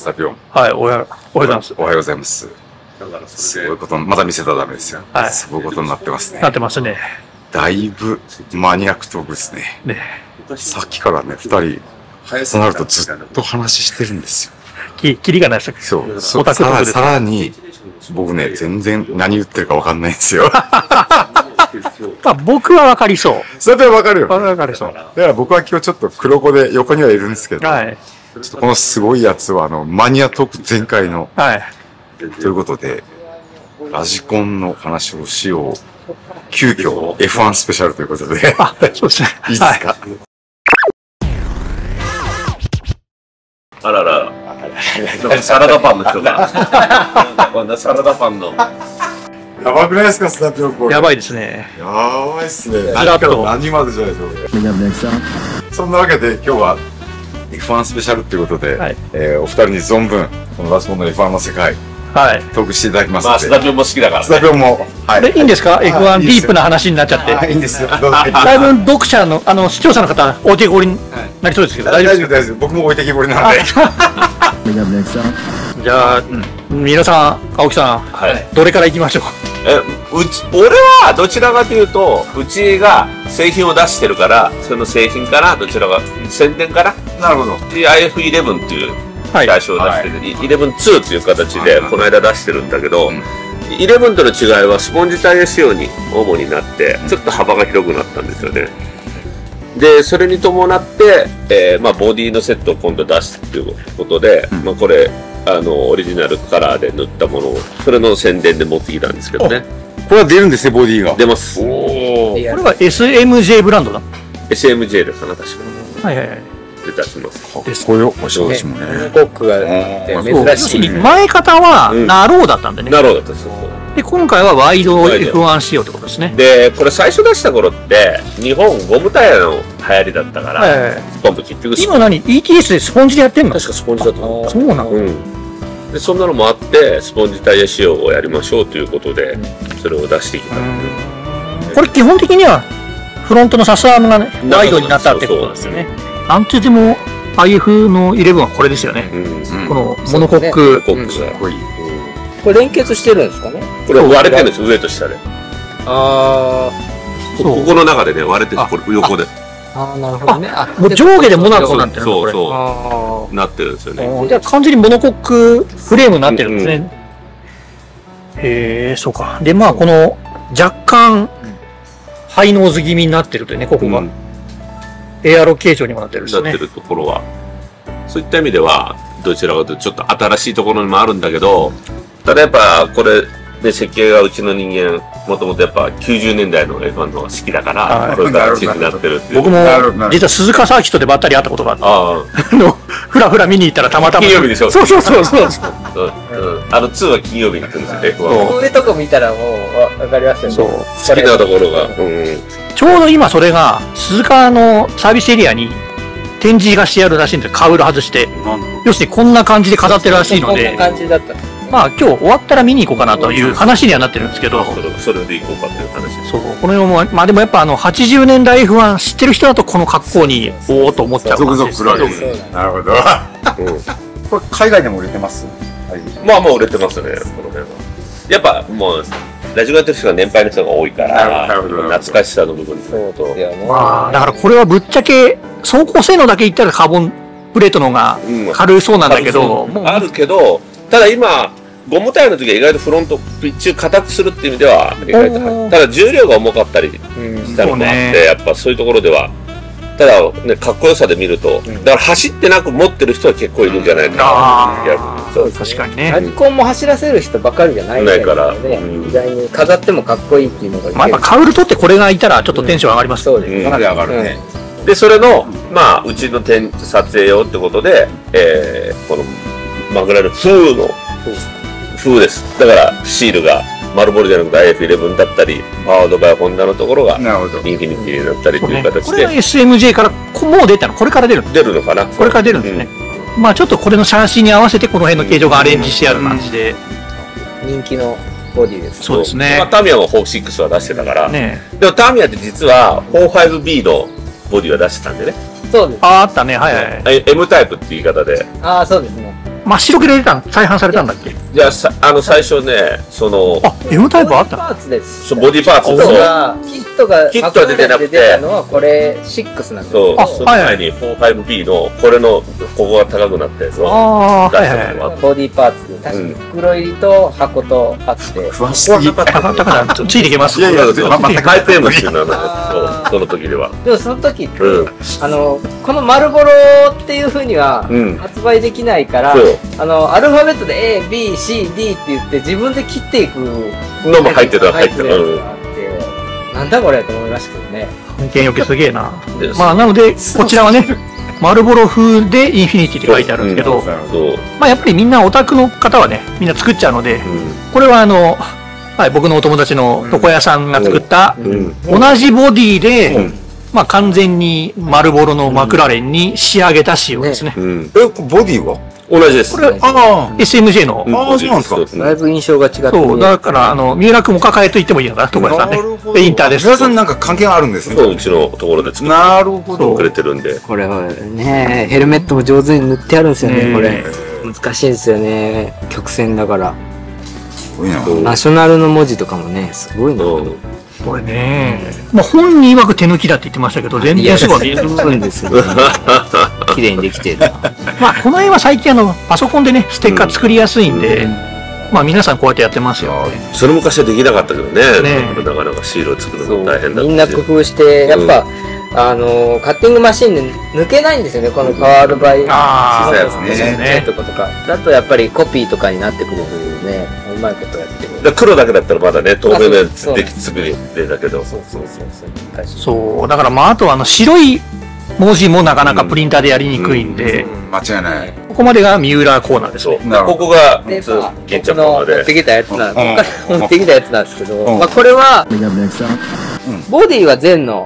スタピオン。 はい、おはようございます。 おはようございます。すごいこと、まだ見せたらダメですよ。 はい。 すごいことになってますね。 なってますね。 だいぶマニアックトークですね。 ね。 さっきからね、二人、そうなるとずっと話してるんですよ。 キリがないです。 そう。さらに、僕ね、全然何言ってるか分かんないんですよ。 まあ僕は分かりそう。 それは分かるよ。 分かりそう。 だから僕は今日ちょっと黒子で横にはいるんですけど、はい、ちょっとこのすごいやつはマニアトーク全開の、はい、ということで、ラジコンの話をしよう。急遽 F1 スペシャルということで。 あ、そうですね。 いいですか、 あらら。サラダパンの人が。サラダパンの。 やばくないですか、スタピオン。 やばいですね。 やばいっすね。何までじゃないですか。そんなわけで今日は F1 スペシャルということで、はい、お二人に存分、このラジコンの F1 の世界、はい、トークしていただきますので。まあ、 スタピオンも好きだからね。 スタピオンも。 はい。いいんですか ?F1 ディープな話になっちゃって。 いいんですよ。だいぶ読者の、視聴者の方、置いてきぼりになりそうですけど、 大丈夫です。僕も置いてきぼりなんで。 じゃあ、皆さん、青木さん、どれからいきましょう。 俺はどちらかというと、うちが製品を出してるから、その製品からどちらが宣伝かな。 なるほど。 IF11 っていう会社を出してる、11-2という形でこの間出してるんだけど、11との違いはスポンジタイヤ仕様に主になって、ちょっと幅が広くなったんですよね。で、それに伴って、まあボディのセットを今度出すっていうことで、まあこれ、オリジナルカラーで塗ったものを、それの宣伝で持ってきたんですけどね。 これは出るんですね、ボディが。 出ます。これは SMJ ブランドだ。 SMJ ですかな、確かに。 はいはいはい。 出します。 これをお仕事もね。 コックが珍しい。 前方はナローだったんでね。 ナローだったんですよ。 で、今回はワイド F1 仕様ってことですね。 で、これ最初出した頃って、日本ゴムタイヤの流行りだったから、スポンプ結局。 今何 ?ETS でスポンジでやってんの？ 確かスポンジだったの。 そうなの？ で、そんなのもあって、スポンジタイヤ仕様をやりましょうということで、それを出してきた。 これ基本的には、フロントのサスアームがね、ワイドになったってことですよね。なんてでも、IF の11はこれですよね。このモノコック。 これ連結してるんですかね。 これ割れてるんです、上と下で。 ああ。 ここの中でね、割れてる、これ横で。 ああ、なるほどね。 もう上下でモナコになってるの？ そうそう。なってるんですよね。 じゃあ完全にモノコックフレームになってるんですね。へえ、そうか。で、まあこの若干ハイノーズ気味になってるというね、ここが。エアロ形状にもなってるんですね。 なってるところは。そういった意味では、どちらかというとちょっと新しいところにもあるんだけど、ただやっぱこれで設計がうちの人間、もともとやっぱ90年代の F1 の方が好きだから、そういう形になってるっていう。 僕も実は鈴鹿サーキットでばったり会ったことがあって、ふらふら見に行ったらたまたま。 金曜日でしょ。 そうそうそうそう。 2は金曜日に来るんですよ、 F1。上とこ見たらもう分かりますよね。 そう。好きなところが。 ちょうど今それが鈴鹿のサービスエリアに展示がしてあるらしいんで、カウル外して、要するにこんな感じで飾ってるらしいので、 こんな感じだった。 まあ今日終わったら見に行こうかなという話にはなってるんですけど、 それで行こうかっていう話です。 そう、この辺も、まあでもやっぱ80年代 F1 知ってる人だとこの格好におおと思っちゃう。 続々来るわけです。なるほど。これ海外でも売れてます？ まあまあ売れてますね、この辺は。やっぱもう、ラジオやってる人が年配の人が多いから、懐かしさの部分と。 まあだからこれはぶっちゃけ、走行性能だけ言ったらカーボンプレートの方が軽そうなんだけど、 あるけど、ただ今、ゴムタイヤの時は意外とフロントピッチ硬くするっていう意味では意外とただ重量が重かったりしたのもあって、やっぱそういうところではただね、かっこよさで見ると、だから走ってなく持ってる人は結構いるんじゃないかな。 確かにね。 ラジコンも走らせる人ばかりじゃないからね。意外に飾ってもかっこいいっていうのが。 まあやっぱカウル取ってこれがいたらちょっとテンション上がります。 そうです。 かなり上がるね。 でそれのまあうちの撮影用ってことで、このマクラーレン風です。だからシールが丸ボルじゃなくて IF11 だったり、パワードバイホンダのところがインフィニティになったりという形で。 これは SMJ からもう出たの？これから出るの？ 出るのかな？ これから出るんですね。まあちょっとこれの写真に合わせてこの辺の形状がアレンジしてある感じで。 人気のボディです。 そうですね。 まあタミヤは46は出してたから。でもタミヤって実は 45B のボディは出してたんでね。 そうです。 あったね、はいはい。 M タイプっていう言い方で。 ああ、そうですね。 真っ白けで再販されたんだっけ？ いや、最初ね、 M タイプあったの？ ボディパーツキットが出てなくて、 のはこれ6なんですよ。そう、その前に 4-5B の、これの、ここが高くなったやつを出したのが。 ボディパーツで、確か袋入りと箱とあって。 詳しすぎ。だからついていけます。 いやいや、ハイペームっていうのはその時では。 でもその時って、この丸ボロっていうふうには発売できないから、アルファベットで A、B、C、D って言って自分で切っていくのも入ってた。 なんだこれと思いましたけどね。 本件よけすげえな。まあなので、こちらはね、丸ボロ風でインフィニティって書いてあるんですけど、まあやっぱりみんなオタクの方はね、みんな作っちゃうので、これははい、僕のお友達の床屋さんが作った同じボディで、まあ完全に丸ボロのマクラーレンに仕上げた仕様ですね。 ボディは同じです。 これ、SMJ の。 そうなんですか。 だいぶ印象が違って。 そう、だから、三浦君お抱えと言ってもいいのかな、床屋さんね。ペインターです。 三浦さんなんか関係があるんですね。 そう、うちのところで作ってくれてるんで。 これはね、ヘルメットも上手に塗ってあるんですよね、これ。難しいですよね。曲線だから。ナショナルの文字とかもね、すごいな。 これね、まあ本人曰く手抜きだって言ってましたけど、全然すごい。 そうですよ。綺麗にできてる。 まあこの辺は最近パソコンでね、ステッカー作りやすいんで、まあ皆さんこうやってやってますよ。 それ昔はできなかったけどね。なかなかシールを作るの大変だった。 みんな工夫して、やっぱ、カッティングマシンで抜けないんですよね、このパワールバイ。 小さいやつね。 とか。だとやっぱりコピーとかになってくるというね、うまいことやってる。 黒だけだったらまだね、透明なやつで作りだけど。 そう、だからまああと白い文字もなかなかプリンターでやりにくいんで、 間違いない。 ここまでが三浦コーナーですね。 ここが、 で、僕の持ってきたやつなんですけど、まあこれは、ボディは全の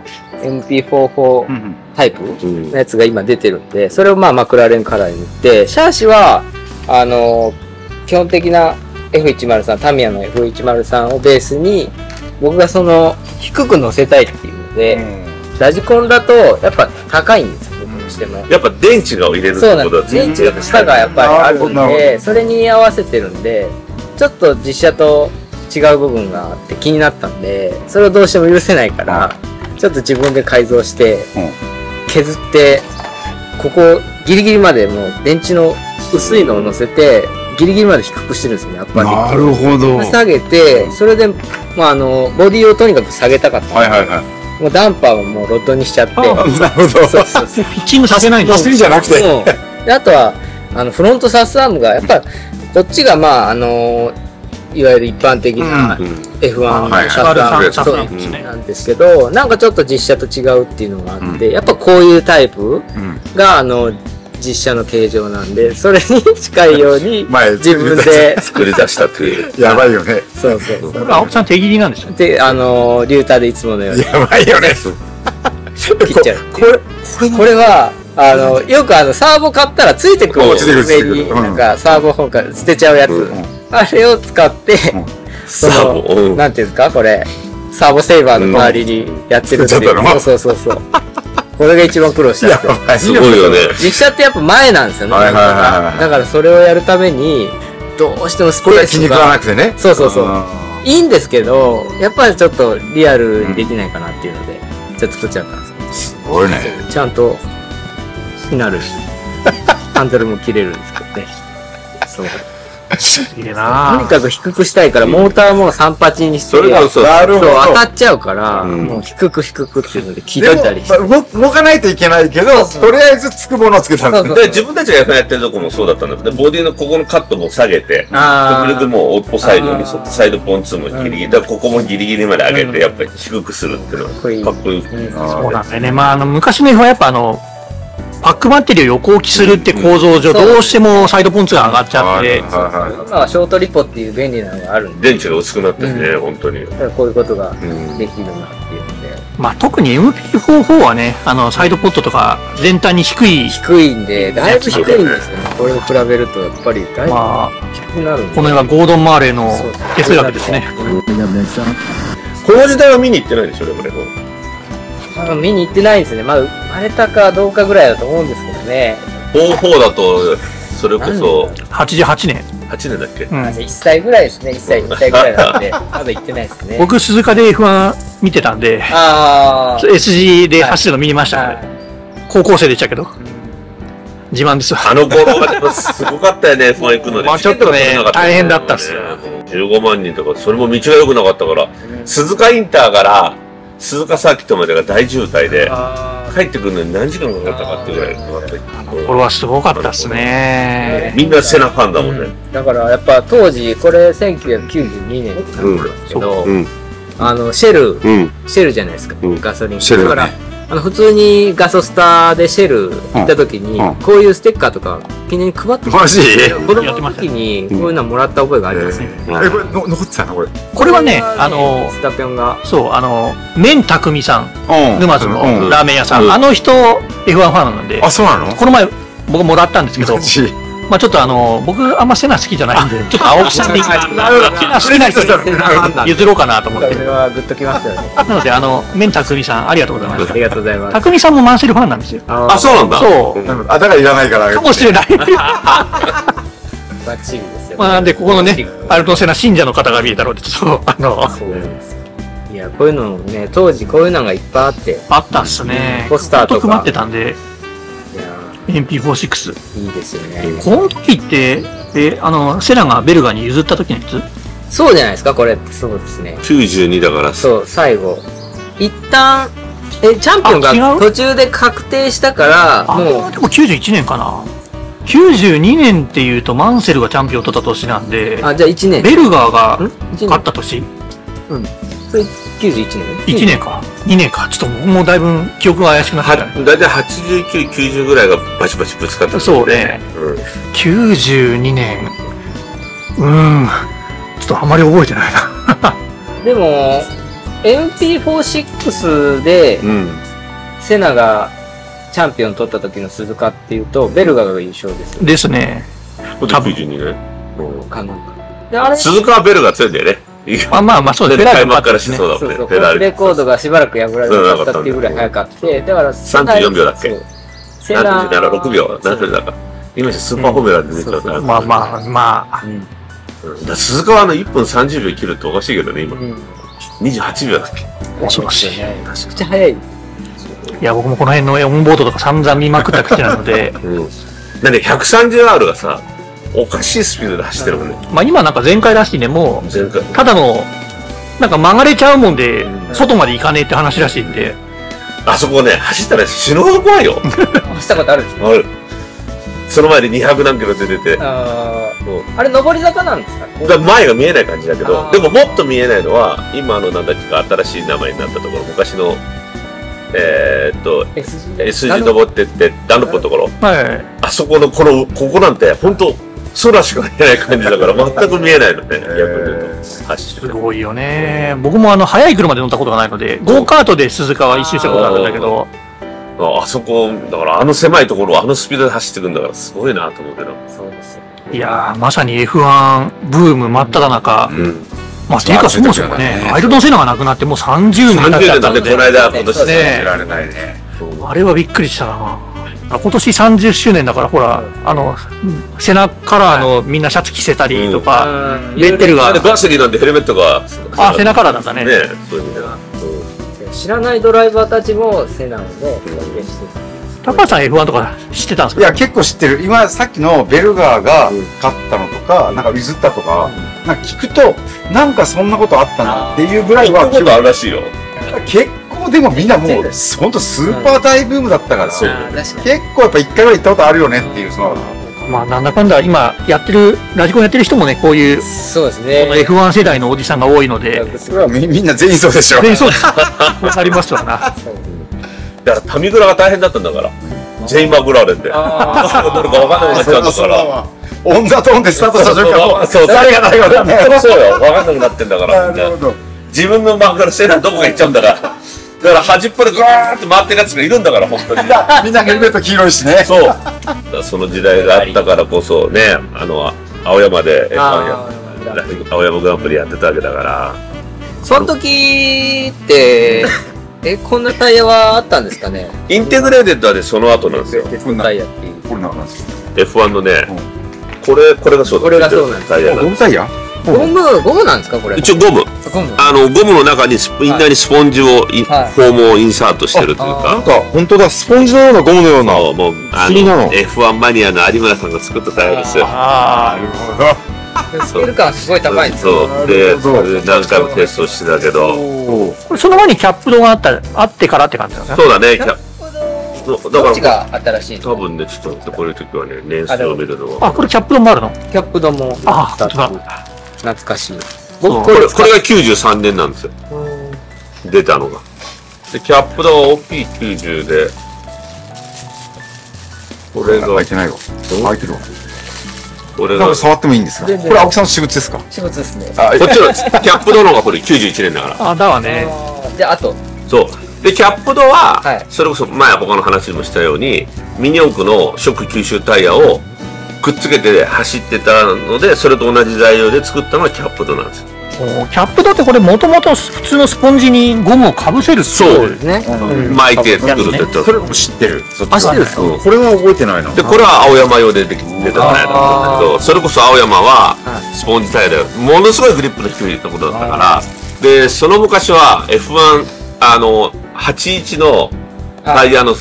MP44 タイプのやつが今出てるんで、それをまあマクラーレンカラーに塗って、シャーシは、基本的な F103、タミヤの F103 をベースに、僕が低く乗せたいっていうので、ラジコンだとやっぱ高いんですよ、僕としても。 やっぱ電池が入れるってことだね。 そうなんです。電池の下がやっぱりあるんで、それに合わせてるんで、ちょっと実車と違う部分があって気になったんで、それをどうしても許せないから、ちょっと自分で改造して、削って、ここギリギリまでもう電池の薄いのを乗せて、ギリギリまで低くしてるんですよね、やっぱり。 なるほど。 下げて、それで、まあボディをとにかく下げたかった。もうダンパーをもうロッドにしちゃって。なるほど。 ピッチングさせないんです走りじゃなくて。 で、あとは、フロントサスアームが、やっぱ、こっちがまあ、いわゆる一般的な F1 のサスアームなんですけど、なんかちょっと実車と違うっていうのがあって、やっぱこういうタイプが、実車の形状なんで、それに近いように自分で作り出したという。 やばいよね。 そうそうそう。 青木さん手切りなんですよね。 で、リューターでいつものように。 やばいよね。 切っちゃう。これは、よくサーボ買ったらついてくる上に、なんかサーボ本から捨てちゃうやつ。あれを使って、なんていうんですか、これ、サーボセーバーの周りにやってるっていう。そうそうそう。これが一番苦労した。 すごいよね。 実車ってやっぱ前なんですよね。だからそれをやるために、どうしてもスペースが。 気に食わなくてね。 そうそうそう。いいんですけど、やっぱりちょっとリアルにできないかなっていうので、じゃあ作っちゃったんですすごいね。 ちゃんと、なるし、ハンドルも切れるんですけどね。そう。 いいな。 とにかく低くしたいから、モーターも38にして、そう当たっちゃうから、もう低く低くっていうので切ったりして。 動かないといけないけど、とりあえずつくものをつけたんですで、自分たちがやってるとこもそうだったんだけど、ボディのここのカットも下げて、極力もう抑えるように、サイドポンツもギリギリ、だからここもギリギリまで上げて、やっぱり低くするっていうのはかっこいい。 そうなんだよね。まあ、昔の F はやっぱパックバッテリーを横置きするって構造上、どうしてもサイドポンツが上がっちゃって。 今はショートリポっていう便利なのがあるんで。 電池が薄くなってね、本当に。 だからこういうことができるなっていうので。 まあ特に MP44 はね、サイドポットとか全体に低いんで、だいぶ低いんですよね。これを比べるとやっぱりだいぶ低くなるんで。 この辺はゴードン・マーレーの哲学ですね。 この時代は見に行ってないでしょ、でもね。 見に行ってないんですね。まあ、生まれたかどうかぐらいだと思うんですけどね。 44だと、 それこそ、 88年。 8年だっけ？ 1歳ぐらいですね。1歳、2歳ぐらいなんで、まだ行ってないですね。 僕、鈴鹿で F1 見てたんで、SG で走るの見ましたね。高校生でしたけど。自慢ですわ。 あの頃はでもすごかったよね、F1 行くので。 まあちょっとね、大変だったっすよ。 15万人とか、それも道が良くなかったから、鈴鹿インターから鈴鹿サーキットまでが大渋滞で、帰ってくるのに何時間かかったかっていうぐらいかかって。 これはすごかったっすね。 みんなセナファンだもんね。 だからやっぱ当時、これ1992年なんですけど、シェルじゃないですか、ガソリン。だから普通にガソスタでシェル行った時に、こういうステッカーとか記念に配ってマジ？ 子供の時にこういうのもらった覚えがありますね。 これ残ってたのこれ。 これはね、 スタピョンが。 そう、麺匠さん、沼津のラーメン屋さん、あの人 F1 ファンなんで、 あ、そうなの？ この前僕もらったんですけど、まあちょっっと僕あんまセナ好きじゃないんで、ちょっと青木さんでセナ好きな人に譲ろうかなと思って。 それはグッときますよね。 なので、麺匠さん、ありがとうございます。 ありがとうございます。 匠さんもマンセルファンなんですよ。 あ、そうなんだ。 そう。 だからいらないから。 かもしれない。 バッチリですよ。 まあ、なんで、ここのね、アルトンセナ信者の方が見えたので、ちょっと、 そうですよ。いや、こういうのね、当時こういうのがいっぱいあって。 あったっすね。 ポスターとか。 配ってたんで。MP46。 いいですよね。 この時って、セナがベルガーに譲った時のやつ？ そうじゃないですか、これ。そうですね。 92だから。 そう、最後。一旦、チャンピオンが途中で確定したから、 もう。でも91年かな。92年っていうとマンセルがチャンピオン取った年なんで。 あ、じゃあ1年。 ベルガーが勝った年。 うん。それ91年 ?1 年か。2年か。ちょっともうだいぶ記憶が怪しくなってたね。 だいたい89、90ぐらいがバチバチぶつかった、 そうね。92年。ちょっとあまり覚えてないな。 でも、MP46 で、セナがチャンピオン取った時の鈴鹿っていうと、ベルガーが優勝ですよ。 ですね。 これ92年かなんか。 鈴鹿はベルガー強いんだよね。 まあそうですね。 開幕からしそうだもんね。 そうそう。レコードがしばらく破られなかったっていうぐらい早かった。だから、 34秒だっけ？セナ6秒。何分だか。今じゃスーパーフォーミュラーで出ちゃった。 まあ。 鈴鹿は1分30秒切るっておかしいけどね、今。28秒だっけ？ 恐ろしい。 めちゃくちゃ早い。いや、僕もこの辺のオンボードとか散々見まくった口なので。 なんで 130R がさ、おかしいスピードで走ってるもんね。 まあ今なんか前回らしいね、もう、ただの、なんか曲がれちゃうもんで、外まで行かねえって話らしいんで。 あそこね、走ったら死ぬほど怖いよ。 走ったことあるんですか？ ある。その前で200何キロで出て。 あれ、上り坂なんですか？ だ前が見えない感じだけど、でももっと見えないのは、今なんだっけか、新しい名前になったところ、昔の、S 字登ってって、ダンロップのところ。あそこの、ここなんて、本当空しか見えない感じだから、全く見えないのね、逆に言うと。 すごいよね。僕も速い車で乗ったことがないので、ゴーカートで鈴鹿は一周したことあるんだけど。 あそこ、だからあの狭いところをあのスピードで走ってくんだから、すごいなと思ってな。 そうですよ。 いやー、まさに F1 ブーム真っ只中。まあ、ていうかそもそもね、アイルトン・セナが亡くなってもう30年経っちゃったんで。 この間、今年ね。られないね。 あれはびっくりしたな。今年30周年だから、ほら、セナカラーのみんなシャツ着せたりとか、ベッテルが。 ガスリーなんでヘルメットが。 セナカラーだったね。 ね、そういう意味では。 知らないドライバーたちもセナをね、表現してる。 高橋さん F1 とか知ってたんですか？ いや、結構知ってる。今、さっきのベルガーが勝ったのとか、なんか譲ったとか、なんか聞くと、なんかそんなことあったなっていうぐらいは。 聞くことあるらしいよ。 結構でもみんなもう、ほんとスーパー大ブームだったから、結構やっぱ一回ぐらい行ったことあるよねっていう、 まあなんだかんだ今やってる、ラジコンやってる人もね、こういう、 そうですね。 この F1 世代のおじさんが多いので。 それはみんな全員そうでしょ。 全員そうです。わかりますわな。 だからタミグラが大変だったんだから。ジェイ・マグラーレンで。どれか分かんなくなっちゃうんだから。 オンザトーンでスタートした瞬間、誰が誰がね。 そうよ、分かんなくなってんだから。自分のマグラセナどこか行っちゃうんだから。だから端っこでガーッと回ってるやつがいるんだから、本当に。 みんなヘルメット黄色いしね。 そう。その時代があったからこそね、青山で、青山グランプリやってたわけだから。 その時って、こんなタイヤはあったんですかね？ インテグレーテッドはね、その後なんですよ。 鉄のタイヤっていう。 これなんですか？ F1 のね、 これがそうだ。 これがそうなんです。 ゴムタイヤ？ ゴムなんですかこれ？ 一応ゴム。ゴムの中にインナーにスポンジをフォームをインサートしてるというか。 なんか本当だ、スポンジのようなゴムのような。 そう、もうF1 マニアの有村さんが作ったタイヤですよ。 ああ、なるほど。 スケール感すごい高いんですよ。そうで何回もテストしてたけど、 これその前にキャップドがあってからって感じなんですか？ そうだね。 どっちが新しい？ 多分ね、ちょっと待って、こういう時はね、年数を見るのは。 あ、これキャップドもあるの？ キャップドもあった。 懐かしい。 これが93年なんですよ。出たのが。で、キャップドは大きい90で、これが。 開いてないわ。開いてるわ。 これが。 触ってもいいんですか？これ青木さんの私物ですか？ 私物ですね。 こっちのキャップドの方がこれ91年だから。 あ、だわね。 で、あと。 そう。で、キャップドは、それこそ前他の話でもしたように、ミニ四駆のショック吸収タイヤをくっつけて走ってたので、それと同じ材料で作ったのがキャップドなんですよ。 キャップドってこれもともと普通のスポンジにゴムをかぶせるってそうですね。巻いて作るって言ったら。 それも知ってる。 知ってるんですか？ これは覚えてないな。 で、これは青山用で出たタイヤだったんだけど、それこそ青山はスポンジタイヤで、ものすごいグリップの低いところだったから、で、その昔は F1、81のタイヤの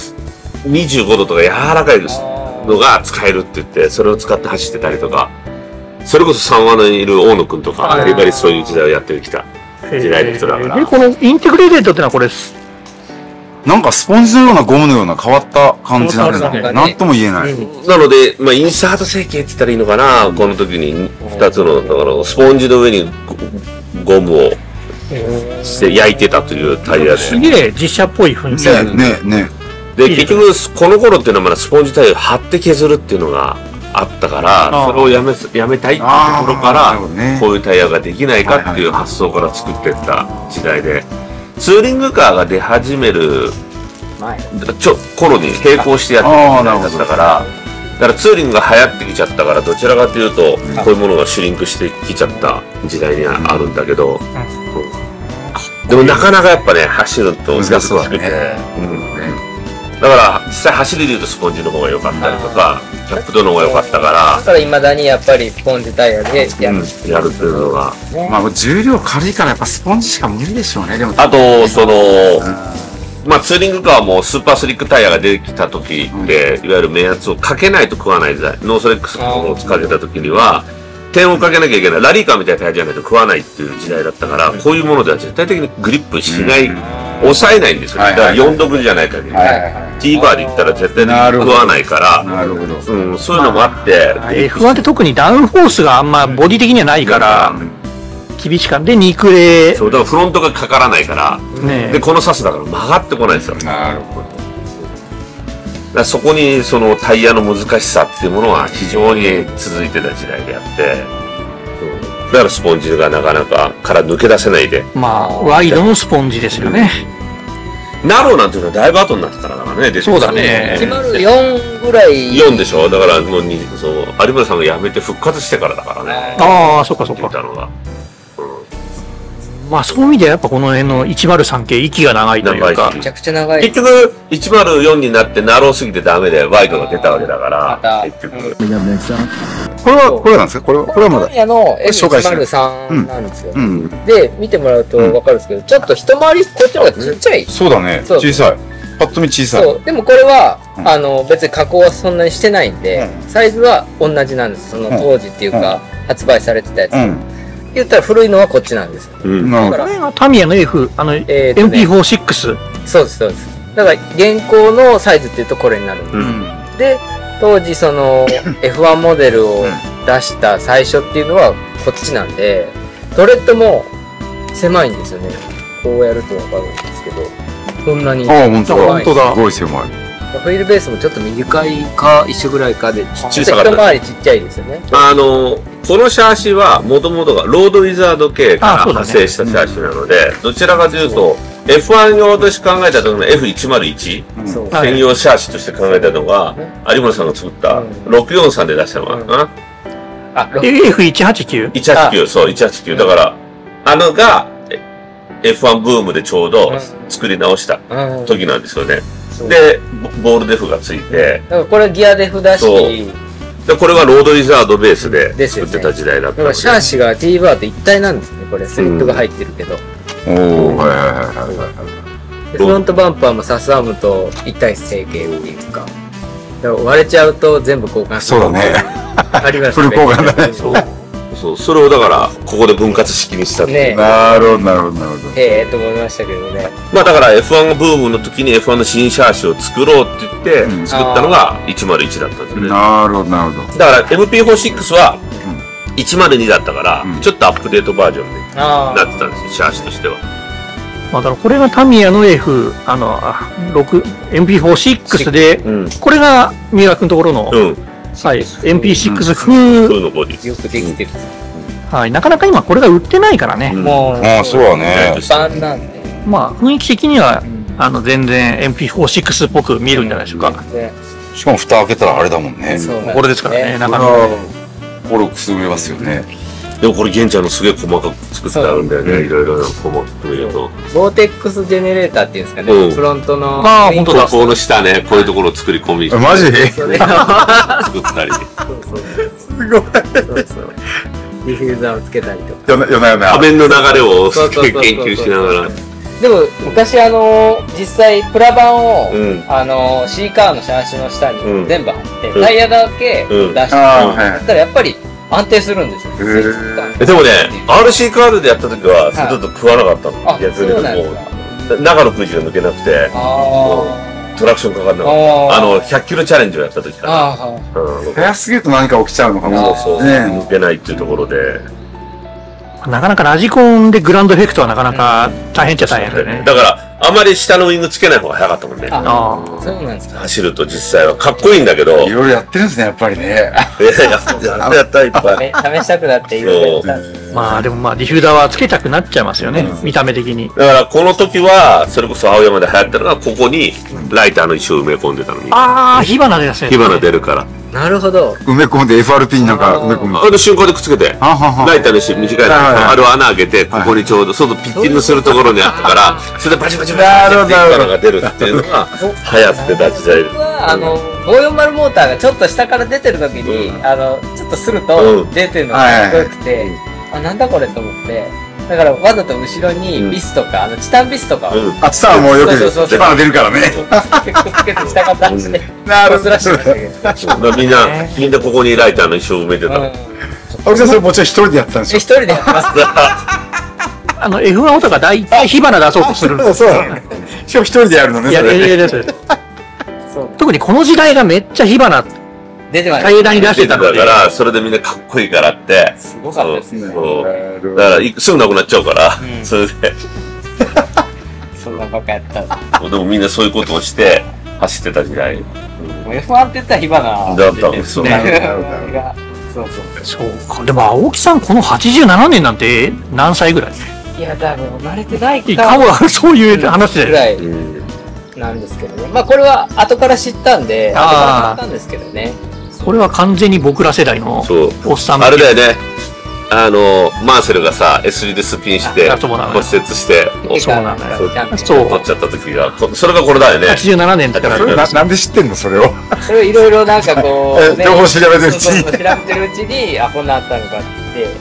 25度とか柔らかいのが使えるって言って、それを使って走ってたりとか、それこそ3話にいる大野くんとか、バリバリそういう時代をやってきた時代の人だから。 で、このインテグレーテッドってのはこれ、 なんかスポンジのようなゴムのような変わった感じなんですね。なんとも言えない。 なので、インサート成形って言ったらいいのかな、この時に2つの、だからスポンジの上にゴムをして焼いてたというタイヤで。 すげえ実写っぽい雰囲気。 ね。 で、結局、この頃っていうのはまだスポンジタイヤを貼って削るっていうのがあったから、それをやめたいっていうところから、こういうタイヤができないかっていう発想から作っていった時代で、ツーリングカーが出始める頃に並行してやってた時代だったから、だからツーリングが流行ってきちゃったから、どちらかというと、こういうものがシュリンクしてきちゃった時代にはあるんだけど、でもなかなかやっぱね、走ると難しくて、だから実際走りで言うとスポンジの方が良かったりとか、キャップドの方が良かったから、 だから未だにやっぱりスポンジタイヤでやるっていうのが、 重量軽いからやっぱスポンジしか無理でしょうね。でもあとツーリングカーもスーパースリックタイヤが出てきた時で、いわゆる目圧をかけないと食わない時代、ノースレックスをかけた時には点をかけなきゃいけない、ラリーカーみたいなタイヤじゃないと食わないっていう時代だったから、こういうものでは絶対的にグリップしない、抑えないんですよね。だから4度分じゃない限り、T バーで言ったら絶対的に食わないから、そういうのもあって、 F1 って特にダウンフォースがあんまボディ的にはないから、厳しかった。で、肉で。 そう、だからフロントがかからないから、で、このサスだから曲がってこないんですよ。 なるほど。 だからそこにそのタイヤの難しさっていうものは非常に続いてた時代であって、だからスポンジがなかなかから抜け出せないで。 ワイドのスポンジですよね。 ナローなんていうのはだいぶ後になってからだからね。 そうだね。 104ぐらい。 4でしょ。だからもう有村さんが辞めて復活してからだからね。 ああ、そっかそっか。そういう意味ではやっぱこの辺の103系息が長いというか。 めちゃくちゃ長い。 結局104になってナローすぎてダメでワイドが出たわけだから、結局。 これなんですか？これはまだ。 の M103 なんですよ。で、見てもらうと分かるんですけど、ちょっと一回りこっちの方がちっちゃい。 そうだね。小さい。パッと見小さい。 そう。でもこれは、別に加工はそんなにしてないんで、サイズは同じなんです。その当時っていうか、発売されてたやつ。言ったら古いのはこっちなんですよ。 これがタミヤの MP46。 そうです、そうです。だから現行のサイズっていうとこれになるんです。で、当時その F1 モデルを出した最初っていうのはこっちなんで、トレッドも狭いんですよね。こうやるとわかるんですけど、こんなに。 本当だ。すごい狭い。 ホイールベースもちょっと短いか一緒ぐらいかで、一回りちっちゃいですよね。 このシャーシはもともとがロードウィザード系から派生したシャーシなので、どちらかというと F1 用として考えた時の F101 専用シャーシとして考えたのが有村さんが作った643で出したのかな。 F189？ 189、そう、189。だから、が F1 ブームでちょうど作り直した時なんですよね。で、ボールデフがついて。 だからこれギアデフだし、 で、これはロードリザードベースで作ってた時代だったので。 シャーシが T バーと一体なんですね、これ。スリットが入ってるけど。フロントバンパーもサスアームと一体成形っていうか。だから割れちゃうと全部交換する。 そうだね。 フル交換だね。 そう、それをだから、ここで分割式にしたって。 なるほど、なるほど、なるほど。 と思いましたけどね。 まあだから F1 ブームの時に F1 の新シャーシを作ろうって言って、作ったのが101だったんですよね。 なるほど、なるほど。 だから MP46 は102だったから、ちょっとアップデートバージョンになってたんですよ、シャーシとしては。 まあだからこれがタミヤの MP46 で、これが三浦君のところの、はい、MP6 風のボディ。 よくできてる。 はい、なかなか今これが売ってないからね。 もう、 そうだね。 一般なんで。 まあ雰囲気的には、全然 MP46 っぽく見えるんじゃないでしょうか。 しかも蓋開けたらあれだもんね。 これですからね、なかなか。 これくすぐれますよね。 でもこれ玄ちゃんのすげえ細かく作ってあるんだよね、いろいろ細かく見ると。 ボーテックスジェネレーターっていうんですかね、フロントの。 ああ、本当だ。 この下ね、こういうところを作り込みして。 マジ作ったり。 すごい。 ディフューザーをつけたりとか。 画面の流れを研究しながら。 でも昔実際プラ板をシーカーのシャーシの下に全部貼ってタイヤだけ出してそしたらやっぱり安定するんですよ。 でもね RC カールでやった時はそれちょっと食わなかったの。逆にもう中の空気が抜けなくてトラクションかかんなかった100キロチャレンジをやった時かな。 早すぎると何か起きちゃうのかも。 抜けないっていうところでなかなかラジコンでグランドエフェクトはなかなか大変っちゃ大変だよね。 だからあまり下のウイングつけない方が早かったもんね。 そうなんですか。 走ると実際はかっこいいんだけど。 いろいろやってるんですね、やっぱりね。 やったいっぱい。試したくなっていろいろやったんです。 まあでもディフューザーはつけたくなっちゃいますよね、見た目的に。 だからこの時はそれこそ青山で流行ったのがここにライターの石を埋め込んでたのに。 ああ、火花出やすい。 火花出るから。 なるほど。 埋め込んで FRP になんか埋め込む。 あの瞬間でくっつけて、ライターの石短いのあれを穴開けて、ここにちょうど外ピッチングするところにあったから、それでバチバチバチって火花が出るっていうのが流行ってた時代です。 540モーターがちょっと下から出てる時に、ちょっとすると出てるのがかっこよくて、なんだこれと思って、だからわざと後ろにビスとか、チタンビスとかを。 チタンもよく火花出るからね。 くっつけて下から出して、ずらしてみんなここにライターの石を埋めてた。 青木さんそれもちろん一人でやってたんですよ。 一人でやってます。 F1 オタが大体火花出そうとするんですよ。 しかも一人でやるのね。 特にこの時代がめっちゃ火花出てました。 階段に出してたので。 だから、それでみんなかっこいいからって。 すごかったですね。 だからすぐなくなっちゃうから、それで。 そんなバカやった。 でもみんなそういうことをして走ってた時代。 F1 って言ったら火花だったんですよね。 そうか。でも青木さんこの87年なんて何歳ぐらい？ いや多分生まれてないか。そういう話で。 ぐらいなんですけどね。まあこれは後から知ったんで、後から知ったんですけどね。 これは完全に僕ら世代のおっさん。 あれだよね。マーセルがさ S 字でスピンして骨折してそうなんだよ。 そう取っちゃった時がそれがこれだよね。 87年だから。 なんで知ってんのそれを。 それをいろいろなんかこう情報調べてるうちに調べてるうちにこんなあったのかって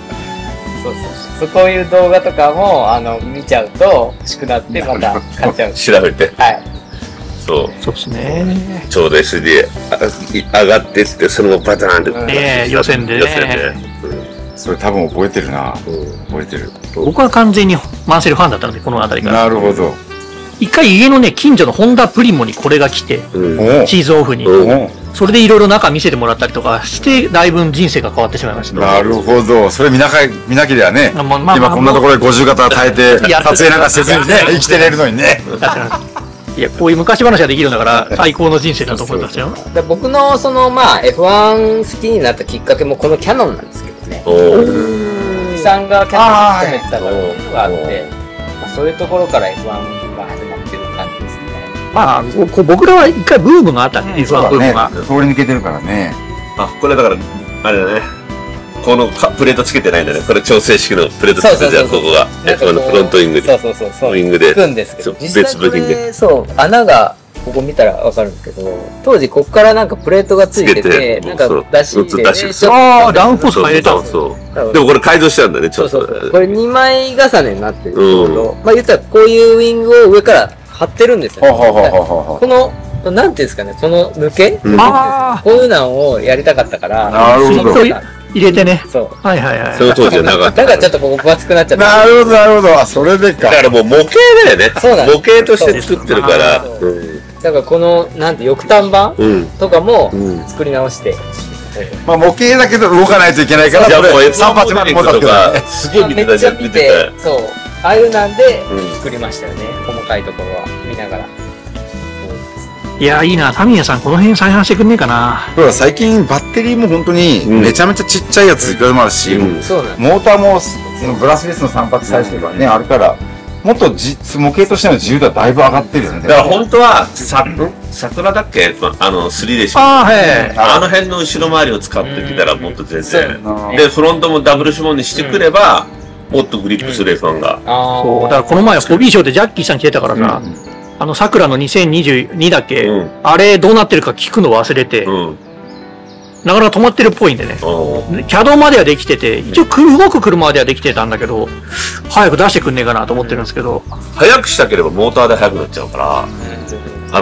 そういう動画とかも見ちゃうと欲しくなってまた買っちゃう。 調べて。 はい。 そうですね。 ちょうど SD 上がってってそのままバターンって予選でそれ多分覚えてるな。覚えてる。 僕は完全にマーセルファンだったのでこの辺りから。 なるほど。 一回家のね近所のホンダプリモにこれが来てシーズンオフにそれでいろいろ中見せてもらったりとかしてだいぶ人生が変わってしまいました。 なるほど。それ見なきゃね今こんなところで50型耐えて撮影なんかせずにね生きてれるのにね。 いやこういう昔話ができるんだから最高の人生だと思いますよ。 僕のF1 好きになったきっかけもこのキャノンなんですけどね。さんがキャノンに勤めてたのがあってそういうところから F1 が始まってる感じですね。 まあ僕らは一回ブームがあったね。F1 ブームが通り抜けてるからね。 これだからあれだね。このプレートつけてないんだね。これ調整式のプレートつけてるやつここがF1のフロントウィングで。 ウィングで。つくんですけど、別部品で。穴がここ見たらわかるんですけど、当時ここからなんかプレートがついてて、なんか出し入れで、 ああ、ダウンフォースが入れたんですよ。でもこれ改造しちゃうんだね、ちょっと。 これ2枚重ねになってるんですけど、まあ言ったらこういうウィングを上から貼ってるんですよね。この、なんていうんですかね、その抜け、こういうのをやりたかったから、 なるほど。 入れてね。 そう。 はいはいはい。 その当時はなかった。 だからちょっとここ分厚くなっちゃった。 なるほど、なるほど。あ、それでか。 だからもう模型だよね。 そうなんです。 模型として作ってるから。 だからこの、なんて、翼端板とかも作り直して。 まあ模型だけど動かないといけないから、 じゃあもう 3発目もだとか、 すげえ見てたじゃん。見て、そう。ああいうなんで作りましたよね。細かいところは見ながら。 いや、いいな。タミヤさん、この辺再販してくんねえかな。 最近バッテリーも本当にめちゃめちゃちっちゃいやついくらでもあるし、モーターもブラスレスの3発最初とかね、あるから、もっと模型としての自由度はだいぶ上がってるよね。 だから本当は、桜だっけ3でしょ。あの辺の後ろ回りを使ってきたらもっと全然。で、フロントもダブルシモンにしてくれば、もっとグリップする F1 が。 そう、だからこの前ホビーショーでジャッキーさん来てたからさ、桜の2022だっけ、あれどうなってるか聞くの忘れて、なかなか止まってるっぽいんでね。CAD まではできてて、一応動く車まではできてたんだけど、早く出してくんねえかなと思ってるんですけど。 早くしたければモーターで速くなっちゃうから、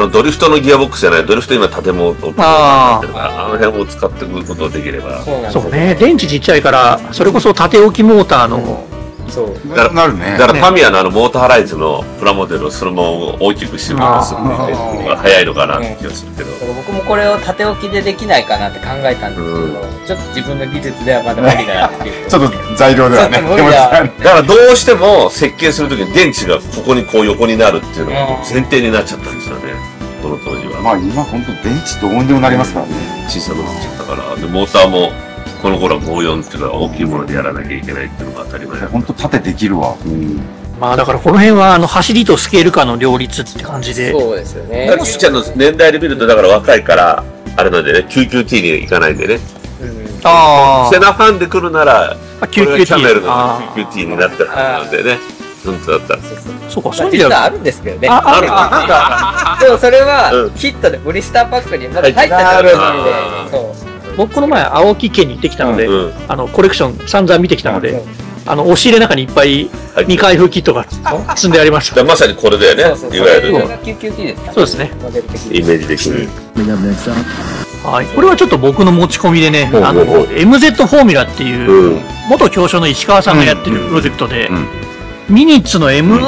ドリフトのギアボックスじゃない、ドリフト今建物を取ってるから、あの辺を使ってくることができれば。 そうね、電池ちっちゃいから、それこそ縦置きモーターの、 そうだからタミヤのモーターライズのプラモデルをそのまま大きくしてるからするのが早いのかなって気がするけど、 僕もこれを縦置きでできないかなって考えたんですけど、ちょっと自分の技術ではまだ無理だなっていう。 ちょっと材料ではね。 だからどうしても設計するときに電池がここにこう横になるっていうのが前提になっちゃったんですよね、この当時は。 まあ今本当電池どうにでもなりますからね。 小さくなっちゃったから。で、モーターもこの頃は54っていうのは大きいものでやらなきゃいけないっていうのが当たり前。 本当縦できるわ。 まあだからこの辺は走りとスケール感の両立って感じで。 そうですよね。 キッちゃんの年代で見るとだから若いからあれなんでね、QQT に行かないんでね。セナファンで来るなら、 QQT キャメルの QQT になってるはずなんでね。本当だったら。 そうか、そういう実はあるんですけどね。あるなんか、でもそれはキットでブリスターパックにまだ入ってたので、 僕この前青木家に行ってきたので、コレクション散々見てきたので、押し入れの中にいっぱい未開封キットが積んでありました。 まさにこれだよね。いわゆる。 そうですね。 イメージ的に。 はい。これはちょっと僕の持ち込みでね、MZ フォーミュラっていう、元教授の石川さんがやってるプロジェクトで、ミニッツの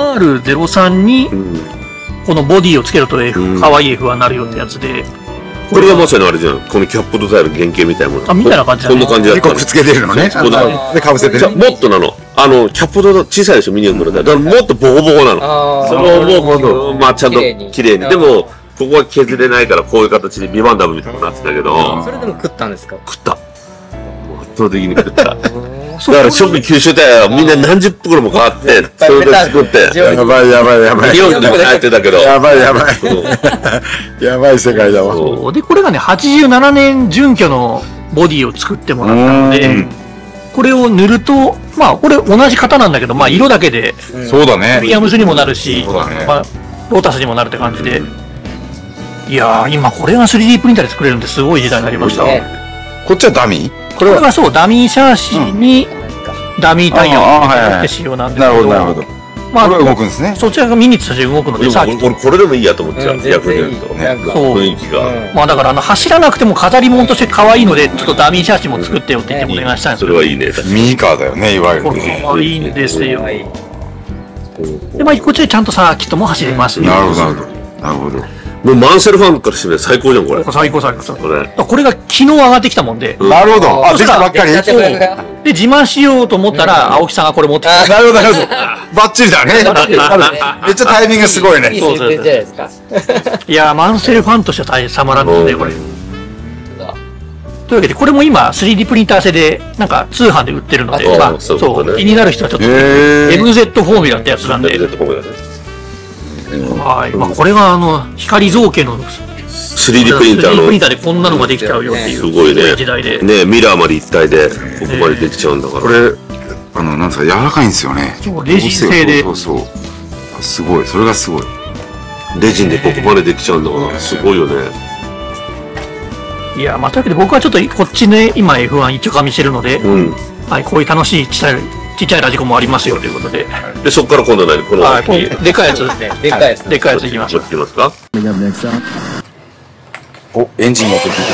MR03 に、このボディをつけると可愛い F1 になるよってやつで、 これがまさにあれじゃん。このキャップドザイル原型みたいなもの。 みたいな感じだね。こんな感じだった。 くっつけてるのね。で、かぶせてる。 もっとなの。キャップド小さいでしょ、ミニ四駆の。だからもっとボコボコなの。それをもう、まあちゃんと綺麗に。でも、ここは削れないからこういう形でビバンダムみたいになってたけど。 それでも食ったんですか？ 食った。圧倒的に食った。だから初期九州だよ。みんな何十袋も買って、それで作って。 やばいやばいやばい。 ミニ四駆で入ってたけど。 やばいやばい。やばい世界だわ。 そう。で、これがね、87年準拠のボディを作ってもらったので、これを塗ると、まあ、これ同じ型なんだけど、まあ、色だけで、 そうだね。 ウィリアムズにもなるし、まあ、ロータスにもなるって感じで、いやー、今これが 3D プリンターで作れるんですごい時代になりました。 こっちはダミー？ これはそう、ダミーシャーシに、ダミータイヤを入れて仕様なんですけど。 なるほど、なるほど。まあ、これ動くんですね。 そちらがミニッツとして動くので、 さ俺これでもいいやと思っちゃう。逆に言うと。雰囲気が。 まあだから走らなくても飾り物として可愛いので、ちょっとダミーシャーシも作ってよって言ってお願いしたんですけど。それはいいね。 ミニカーだよね、いわゆる。 これはいいんですよ。で、まあこっちでちゃんとサーキットも走れます。 なるほど、なるほど。なるほど。 もうマンセルファンからしてみれば最高じゃん、これ。 最高最高。これが昨日上がってきたもんで。 なるほど。あ、できたばっかり。 で、自慢しようと思ったら、青木さんがこれ持ってきた。 なるほど、なるほど。バッチリだね。めっちゃタイミングすごいね。 そうそう。 いや、マンセルファンとしては大変たまらんですね、これ。というわけで、これも今 3D プリンター製で、なんか通販で売ってるので、まあ、そう、気になる人はちょっと、MZ フォーミュラってやつなんで。はい。まあ、これが光造形の 3D プリンターの 3D プリンターでこんなのができちゃうよっていうすごいね時代でね、ミラーまで一体でここまでできちゃうんだから、 これなんですか、柔らかいんですよね。 そう、レジン製で。 そうそう、すごい、それがすごい。 レジンでここまでできちゃうんだからすごいよね。 いや、まあ、というわけで僕はちょっとこっちね、今 F1 一応加味してるので、はい、こういう楽しいちっちゃいラジコンもありますよということで。 で、そこから今度は何このでかいやつですね。でかいやつ。でかいやついきましょう。 いきますか。 お、エンジンの音聞いてる。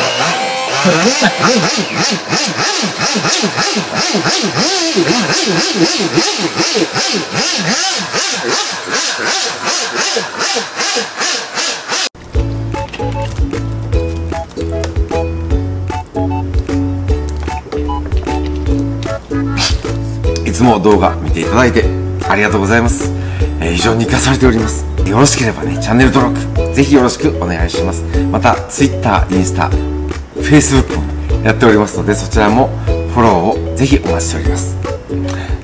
いつも動画見ていただいてありがとうございます。非常に活かされております。よろしければね、チャンネル登録、ぜひよろしくお願いします。また、Twitter、インスタ、Facebook もやっておりますので、そちらもフォローをぜひお待ちしております。